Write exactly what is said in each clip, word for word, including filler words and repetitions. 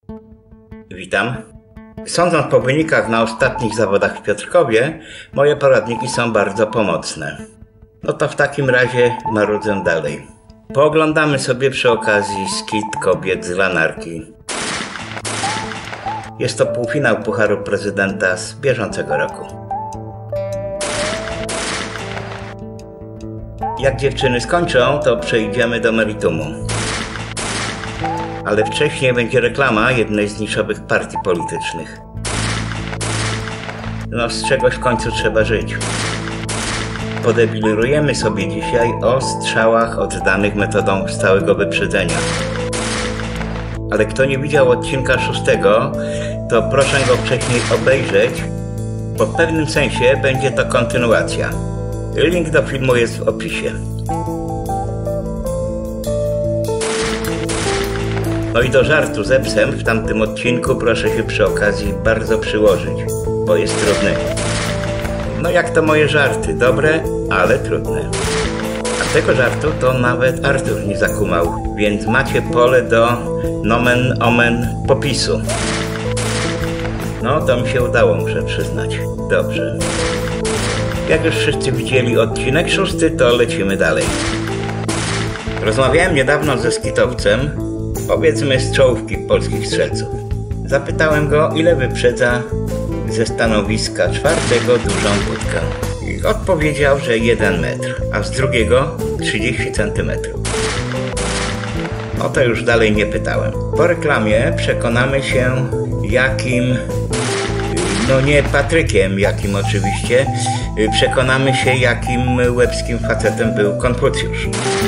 Witam. Sądząc po wynikach na ostatnich zawodach w Piotrkowie, moje poradniki są bardzo pomocne. No to w takim razie marudzę dalej. Pooglądamy sobie przy okazji skit kobiet z Lanarki. Jest to półfinał Pucharu Prezydenta z bieżącego roku. Jak dziewczyny skończą, to przejdziemy do meritumu. Ale wcześniej będzie reklama jednej z niszowych partii politycznych. No z czegoś w końcu trzeba żyć. Podebilirujemy sobie dzisiaj o strzałach oddanych metodą stałego wyprzedzenia. Ale kto nie widział odcinka szóstego, to proszę go wcześniej obejrzeć, bo w pewnym sensie będzie to kontynuacja. Link do filmu jest w opisie. No i do żartu ze psem w tamtym odcinku proszę się przy okazji bardzo przyłożyć, bo jest trudny. No jak to moje żarty, dobre, ale trudne. A tego żartu to nawet Artur nie zakumał, więc macie pole do nomen omen popisu. No to mi się udało, muszę przyznać. Dobrze. Jak już wszyscy widzieli odcinek szósty, to lecimy dalej. Rozmawiałem niedawno ze skitowcem, powiedzmy z czołówki polskich strzelców. Zapytałem go, ile wyprzedza ze stanowiska czwartego dużą budkę. I odpowiedział, że jeden metr, a z drugiego trzydzieści centymetrów. O to już dalej nie pytałem. Po reklamie przekonamy się, jakim, no nie Patrykiem, jakim oczywiście, przekonamy się, jakim łebskim facetem był Konfucjusz.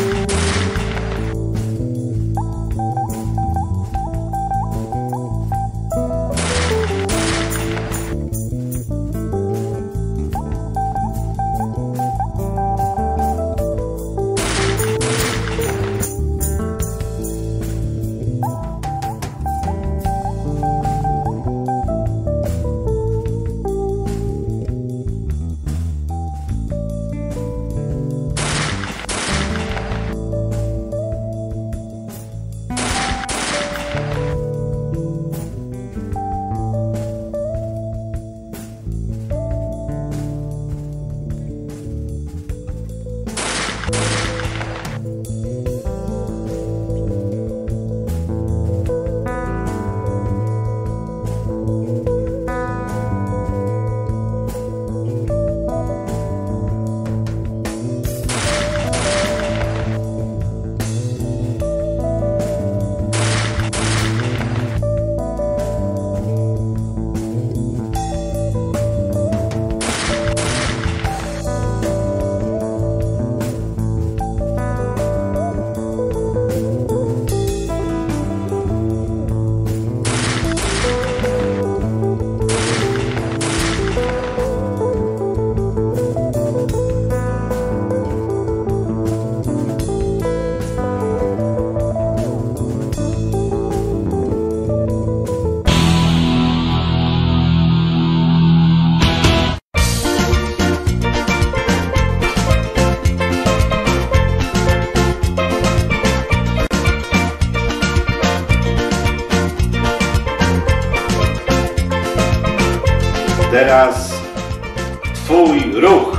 Teraz twój ruch.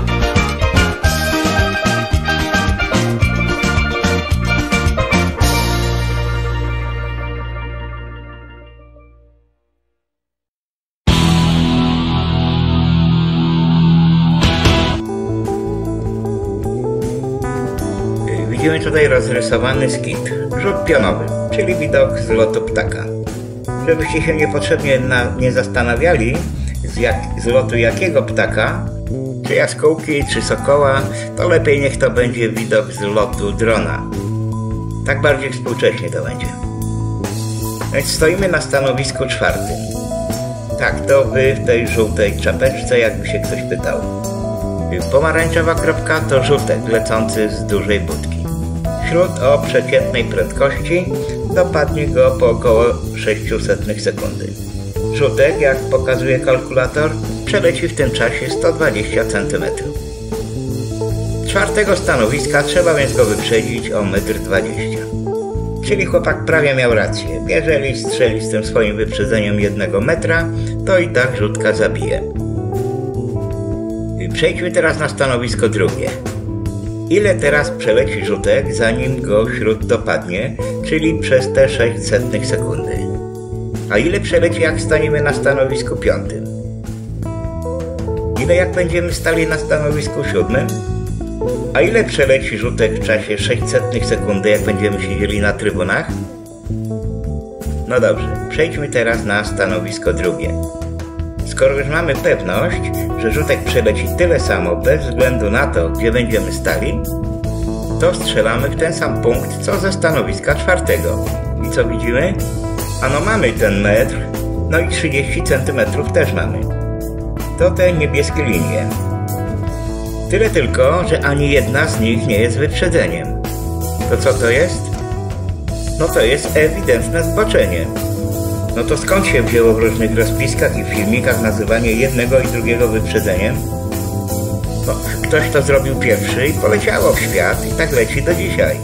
Widzimy tutaj rozrysowany skit, rzut pionowy, czyli widok z lotu ptaka. Żebyście się niepotrzebnie na, nie zastanawiali, z, jak, z lotu jakiego ptaka, czy jaskółki, czy sokoła, to lepiej niech to będzie widok z lotu drona. Tak bardziej współcześnie to będzie. Więc stoimy na stanowisku czwartym. Tak, to wy w tej żółtej czapeczce, jakby się ktoś pytał. Pomarańczowa kropka to żółtek lecący z dużej budki. Śród o przeciętnej prędkości dopadnie go po około sześćset sekundy. Żółtek, jak pokazuje kalkulator, przeleci w tym czasie sto dwadzieścia centymetrów. Czwartego stanowiska trzeba więc go wyprzedzić o metr dwadzieścia. Czyli chłopak prawie miał rację. Jeżeli strzeli z tym swoim wyprzedzeniem jednego metra, to i tak rzutka zabije. Przejdźmy teraz na stanowisko drugie. Ile teraz przeleci rzutek, zanim go śrut dopadnie, czyli przez te sześć setnych sekundy? A ile przeleci, jak staniemy na stanowisku piątym? Ile jak będziemy stali na stanowisku siódmym? A ile przeleci rzutek w czasie sześć setnych sekundy, jak będziemy siedzieli na trybunach? No dobrze, przejdźmy teraz na stanowisko drugie. Skoro już mamy pewność, że rzutek przeleci tyle samo bez względu na to, gdzie będziemy stali, to strzelamy w ten sam punkt, co ze stanowiska czwartego. I co widzimy? Ano mamy ten metr, no i trzydzieści centymetrów też mamy. To te niebieskie linie. Tyle tylko, że ani jedna z nich nie jest wyprzedzeniem. To co to jest? No to jest ewidentne zboczenie. No to skąd się wzięło w różnych rozpiskach i filmikach nazywanie jednego i drugiego wyprzedzeniem? No, ktoś to zrobił pierwszy i poleciało w świat i tak leci do dzisiaj.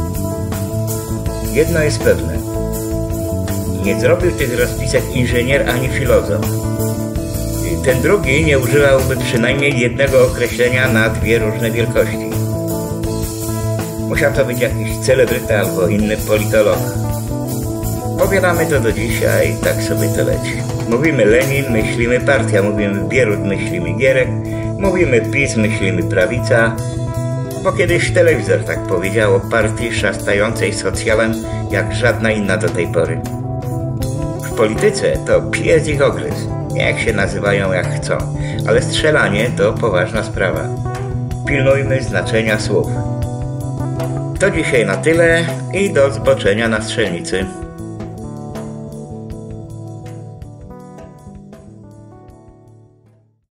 Jedno jest pewne. Nie zrobił tych rozpisek inżynier ani filozof. Ten drugi nie używałby przynajmniej jednego określenia na dwie różne wielkości. Musiał to być jakiś celebryta albo inny politolog. Powiadamy to do dzisiaj, tak sobie to leci. Mówimy Lenin, myślimy partia, mówimy Bierut, myślimy Gierek, mówimy PiS, myślimy prawica, bo kiedyś telewizor tak powiedział o partii szastającej socjalem jak żadna inna do tej pory. W polityce to pies ich ogryz, niech się nazywają jak chcą, ale strzelanie to poważna sprawa. Pilnujmy znaczenia słów. To dzisiaj na tyle i do zobaczenia na strzelnicy.